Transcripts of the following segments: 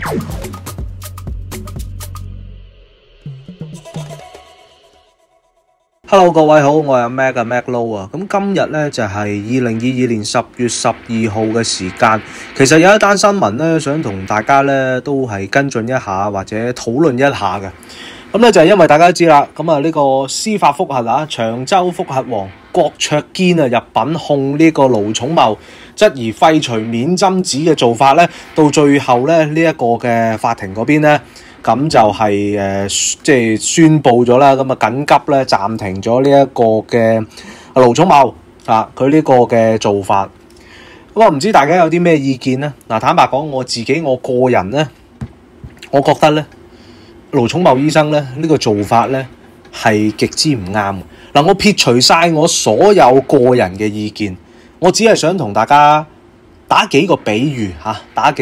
Hello， 各位好，我係阿 Mac Low 啊。咁今日咧就係2022年10月12號嘅時間。其實有一單新聞咧，想同大家咧都係跟進一下或者討論一下嘅。咁咧就係因為大家都知啦，咁啊呢個司法覆核啊，長洲覆核王郭卓堅啊入稟控呢個盧寵茂，質疑廢除免針紙嘅做法咧，到最後咧呢一個嘅法庭嗰邊咧。咁就係即係宣布咗啦，咁啊緊急咧暫停咗呢一個嘅盧寵茂啊，佢呢個嘅做法。咁我唔知大家有啲咩意見咧？嗱，坦白講，我個人咧，我覺得咧，盧寵茂醫生咧呢個做法咧係極之唔啱。嗱，我撇除晒我所有個人嘅意見，我只係想同大家打幾個比喻嚇，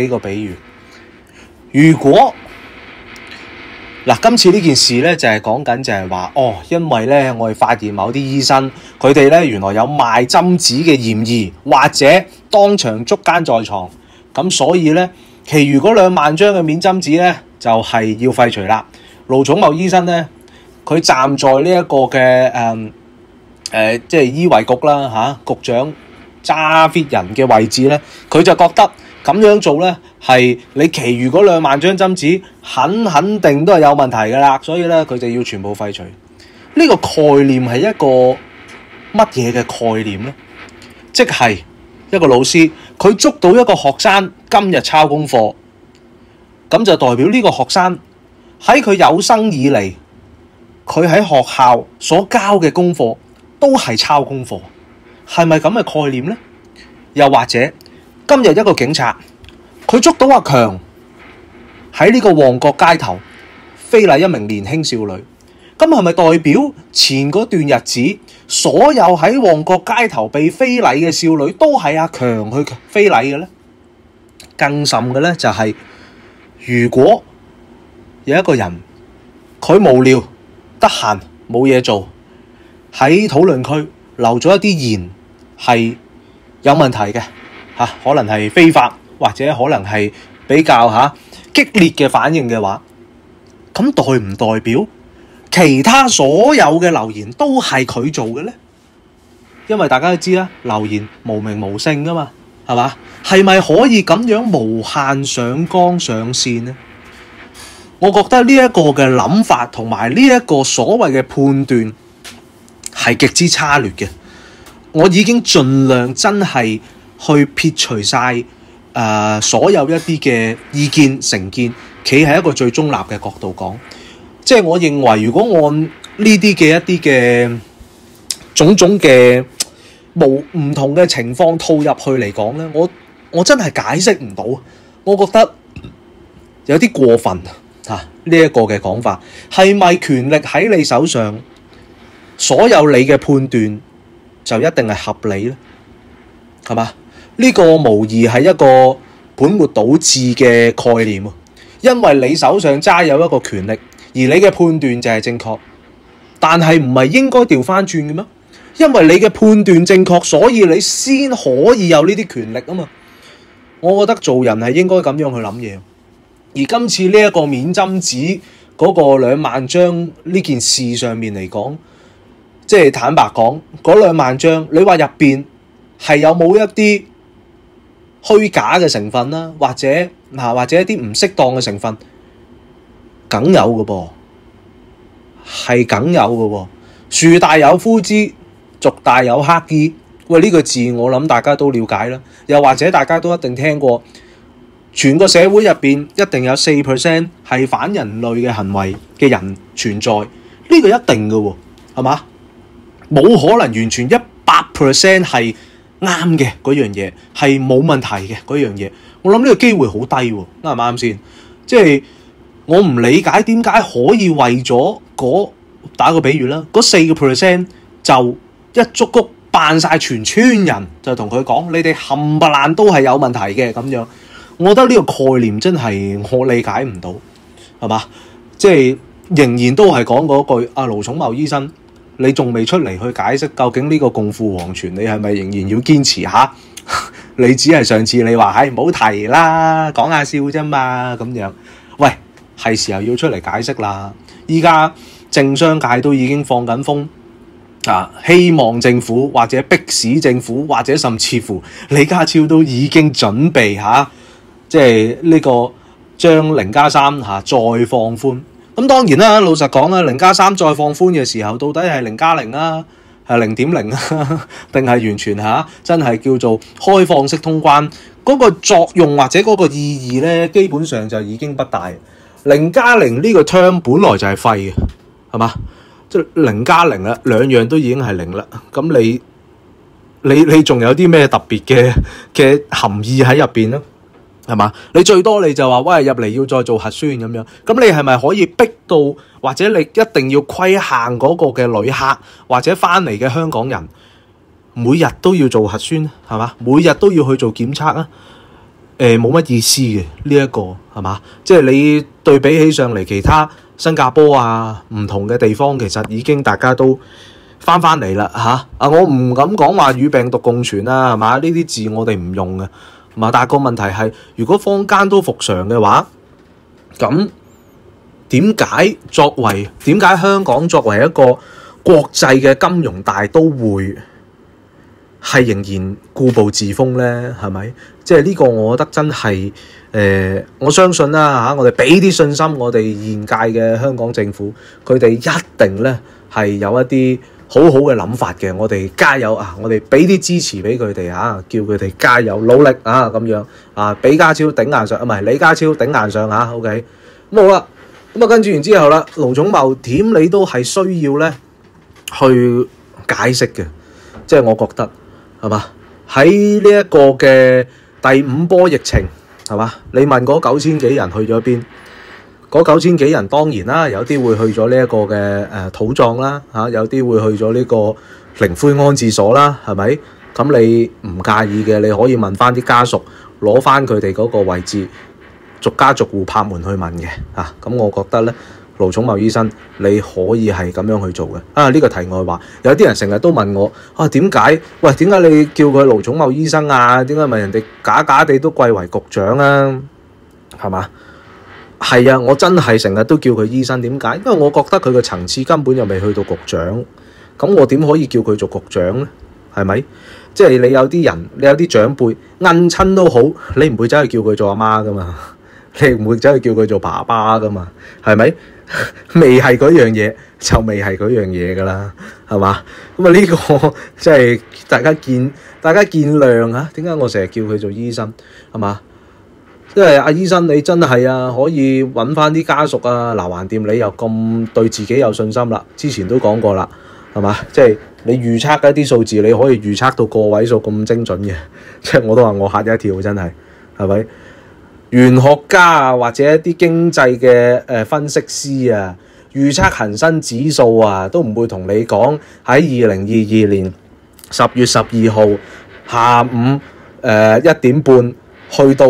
如果嗱，今次呢件事咧就係講緊就係話，因為咧我哋發現某啲醫生佢哋咧原來有賣針紙嘅嫌疑，或者當場捉姦在床，咁所以咧，其餘嗰2萬張嘅免針紙咧就係要廢除啦。盧寵茂醫生咧，佢站在呢一個嘅即係醫衞局啦局長揸 fit 人嘅位置咧，佢就覺得咁樣做咧係你其餘嗰2萬張針紙肯定都係有問題噶啦，所以咧佢就要全部廢除。呢個概念係一個乜嘢嘅概念咧？即係一個老師佢捉到一個學生今日抄功課，咁就代表呢個學生喺佢有生以嚟佢喺學校所交嘅功課都係抄功課，係咪咁嘅概念咧？又或者今日一個警察佢捉到阿強喺呢個旺角街頭非禮一名年輕少女，咁係咪代表前嗰段日子所有喺旺角街頭被非禮嘅少女都係阿強去非禮嘅咧？更甚嘅咧就係，如果有一個人佢無聊得閒冇嘢做，喺討論區留咗一啲言係有問題嘅可能係非法或者可能係比較激烈嘅反應嘅話，咁代唔代表其他所有嘅留言都係佢做嘅咧？因為大家都知啦，留言無名無姓噶嘛，係嘛？係咪可以咁樣無限上綱上線呢？我覺得呢一個嘅諗法同埋呢一個所謂嘅判斷係極之差劣嘅。我已經盡量真係去撇除晒所有一啲嘅意見成見，企喺一個最中立嘅角度講，即係我認為如果按呢啲嘅一啲嘅種種嘅唔同嘅情況套入去嚟講咧，我真係解釋唔到，我覺得有啲過分呢一個嘅講法，係咪權力喺你手上，所有你嘅判斷就一定係合理咧？係嘛？呢個無疑係一個本末倒置嘅概念，因為你手上揸有一個權力，而你嘅判斷就係正確，但係唔係應該調翻轉嘅咩？因為你嘅判斷正確，所以你先可以有呢啲權力啊嘛。我覺得做人係應該咁樣去諗嘢。而今次呢一個免針紙嗰個2萬張呢件事上面嚟講，即係坦白講，嗰2萬張你話入邊係有冇一啲虛假嘅成分啦，或者一啲唔適當嘅成分，梗有嘅噃，係梗有嘅喎。樹大有枯枝，族大有黑衣。喂，呢個字我諗大家都了解啦，又或者大家都一定聽過，全個社會入邊一定有4% 係反人類嘅行為嘅人存在，呢個一定嘅喎，係嘛？冇可能完全100% 係啱嘅嗰樣嘢，係冇問題嘅嗰樣嘢。我諗呢個機會好低喎，啱唔啱先？即係我唔理解點解可以為咗打個比喻啦，嗰4% 就一竹谷扮晒全村人，就同佢講你哋冚唪唥都係有問題嘅咁樣。我覺得呢個概念真係我理解唔到，係嘛？即係仍然都係講嗰句，盧寵茂醫生，你仲未出嚟去解釋究竟呢個共赴黃泉，你係咪仍然要堅持下？ 你只係上次你話唔好提啦，講下笑啫嘛咁樣。喂，係時候要出嚟解釋啦！依家政商界都已經放緊風啊，希望政府或者迫使政府或者甚至乎李家超都已經準備即係呢個將0+3再放寬。咁當然啦，老實講啦，0+3再放寬嘅時候，到底係0+0啊？係0.0啊，定係完全真係叫做開放式通關？嗰個作用或者嗰個意義咧，基本上就已經不大。0+0呢個 term 本來就係廢嘅，係嘛？即係0+0啦，兩樣都已經係零啦。咁你仲有啲咩特別嘅含義喺入邊咧？係嘛？你最多你就話喂，入嚟要再做核酸咁樣，咁你係咪可以逼到，或者你一定要規限嗰個嘅旅客或者翻嚟嘅香港人每日都要做核酸，係嘛？每日都要去做檢測啊？冇乜意思嘅呢一個，係嘛？即係你對比起上嚟其他新加坡啊唔同嘅地方，其實已經大家都翻嚟啦我唔敢講話與病毒共存啦，係嘛？呢啲字我哋唔用嘅。但係個問題係，如果坊間都復常嘅話，咁點解香港作為一個國際嘅金融大都會，係仍然固步自封呢？係咪？即係呢個，我覺得真係我相信啦我哋俾啲信心，我哋現屆嘅香港政府，佢哋一定呢係有一啲好好嘅諗法嘅，我哋加油我哋俾啲支持俾佢哋叫佢哋加油努力咁樣俾家超頂硬上，唔係李家超頂硬上OK。咁好啦，咁跟住完之後啦，盧寵茂點你都係需要咧去解釋嘅，即係我覺得係嘛？喺呢一個嘅第5波疫情係嘛？你問嗰9000幾人去咗邊？嗰9000幾人當然啦，有啲會去咗呢一個嘅土葬啦有啲會去咗呢個靈灰安置所啦，係咪？咁你唔介意嘅，你可以問翻啲家屬，攞翻佢哋嗰個位置，逐家逐戶拍門去問嘅咁我覺得咧，盧寵茂醫生你可以係咁樣去做嘅呢個題外話。有啲人成日都問我點解？喂，點解你叫佢盧寵茂醫生啊？點解問人哋假地都貴為局長啊？係嘛？係啊，我真係成日都叫佢醫生，點解？因為我覺得佢嘅層次根本就未去到局長，咁我點可以叫佢做局長呢？係咪？即係你有啲人，你有啲長輩姻親都好，你唔會走去叫佢做阿媽噶嘛，你唔會走去叫佢做爸爸噶嘛，係咪？未係嗰樣嘢就未係嗰樣嘢噶啦，係嘛？咁呢個即係大家見諒啊！點解我成日叫佢做醫生？係嘛？因為阿醫生你真係可以揾翻啲家屬嗱，橫掂你又咁對自己有信心啦，之前都講過啦，係嘛？即係你預測嘅一啲數字，你可以預測到個位數咁精準嘅，即係我都話我嚇一跳，真係，係咪？玄學家或者一啲經濟嘅分析師預測恒生指數都唔會同你講喺2022年10月12號下午1點半去到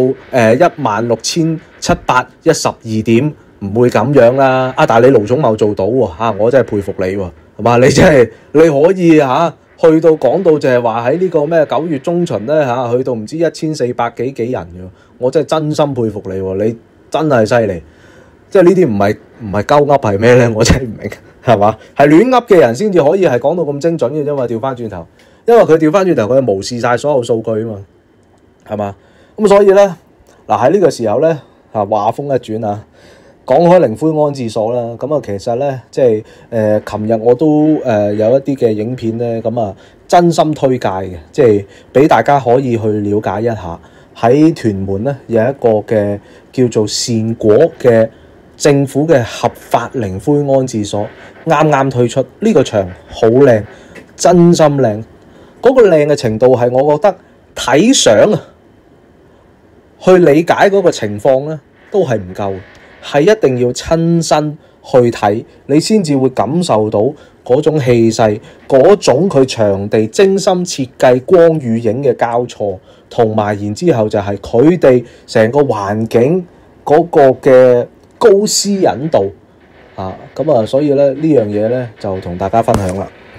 16712點，唔會咁樣啦。但係你盧寵茂做到喎我真係佩服你喎，係嘛？你真係你可以去到講到就係話喺呢個咩9月中旬咧去到唔知1400幾人嘅，我真係真心佩服你喎，你真係犀利。即係呢啲唔係鳩噏係咩咧？我真係唔明，係嘛？係亂噏嘅人先至可以係講到咁精準嘅啫嘛。調翻轉頭，因為佢調翻轉頭佢係無視晒所有數據啊嘛，係嘛？咁所以咧嗱喺呢個時候咧話風一轉講開靈灰安置所啦，咁其實咧即係琴日我都有一啲嘅影片咧，咁真心推介嘅，即係俾大家可以去了解一下。喺屯門咧有一個嘅叫做善果嘅政府嘅合法靈灰安置所，啱啱推出，呢個場好靚，真心靚，嗰個靚嘅程度係我覺得睇相去理解嗰個情況咧都係唔夠。係一定要親身去睇，你先至會感受到嗰種氣勢，嗰種佢場地精心設計、光與影嘅交錯，同埋然之後就係佢哋成個環境嗰個嘅高私隱度所以咧呢樣嘢咧就同大家分享啦。